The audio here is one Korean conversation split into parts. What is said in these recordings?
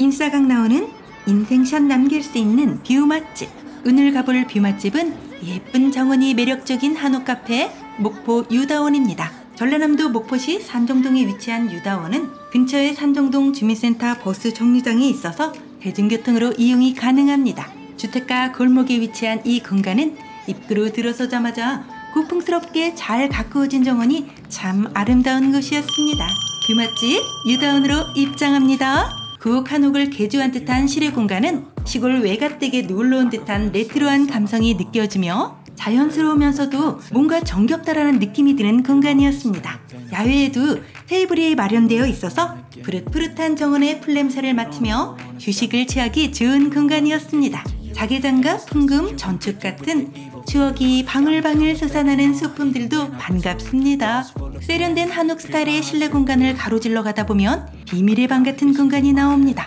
인싸강 나오는 인생샷 남길 수 있는 뷰 맛집. 오늘 가볼 뷰 맛집은 예쁜 정원이 매력적인 한옥 카페 목포 유다원입니다. 전라남도 목포시 산정동에 위치한 유다원은 근처에 산정동 주민센터 버스 정류장이 있어서 대중교통으로 이용이 가능합니다. 주택가 골목에 위치한 이 공간은 입구로 들어서자마자 고풍스럽게 잘 가꾸어진 정원이 참 아름다운 곳이었습니다. 뷰 맛집 유다원으로 입장합니다. 구옥 한옥을 개조한 듯한 실외 공간은 시골 외갓댁에 놀러온 듯한 레트로한 감성이 느껴지며 자연스러우면서도 뭔가 정겹다라는 느낌이 드는 공간이었습니다. 야외에도 테이블이 마련되어 있어서 푸릇푸릇한 정원의 풀냄새를 맡으며 휴식을 취하기 좋은 공간이었습니다. 자개장갑, 풍금, 전축 같은 추억이 방울방울 솟아나는 소품들도 반갑습니다. 세련된 한옥 스타일의 실내 공간을 가로질러 가다 보면 비밀의 방 같은 공간이 나옵니다.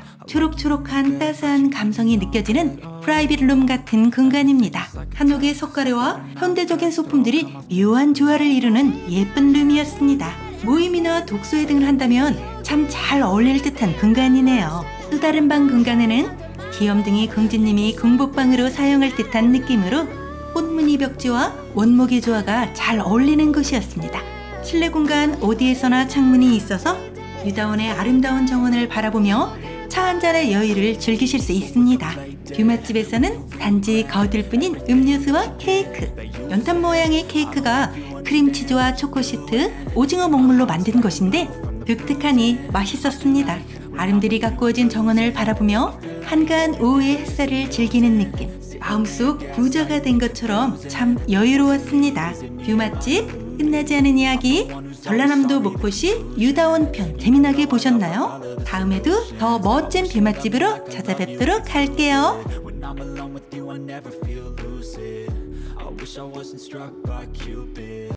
초록초록한 따스한 감성이 느껴지는 프라이빗 룸 같은 공간입니다. 한옥의 석가래와 현대적인 소품들이 묘한 조화를 이루는 예쁜 룸이었습니다. 모임이나 독서회 등을 한다면 참 잘 어울릴 듯한 공간이네요. 또 다른 방 공간에는 귀염둥이 공주님이 공복방으로 사용할 듯한 느낌으로 꽃무늬 벽지와 원목의 조화가 잘 어울리는 곳이었습니다. 실내 공간 어디에서나 창문이 있어서 유다원의 아름다운 정원을 바라보며 차 한 잔의 여유를 즐기실 수 있습니다. 뷰 맛집에서는 단지 거들 뿐인 음료수와 케이크, 연탄 모양의 케이크가 크림치즈와 초코시트, 오징어 먹물로 만든 것인데 독특하니 맛있었습니다. 아름드리 가꾸어진 정원을 바라보며 한가한 오후의 햇살을 즐기는 느낌, 마음속 부자가 된 것처럼 참 여유로웠습니다. 뷰 맛집 끝나지 않은 이야기, 전라남도 목포시 유다원 편 재미나게 보셨나요? 다음에도 더 멋진 뷰 맛집으로 찾아뵙도록 할게요.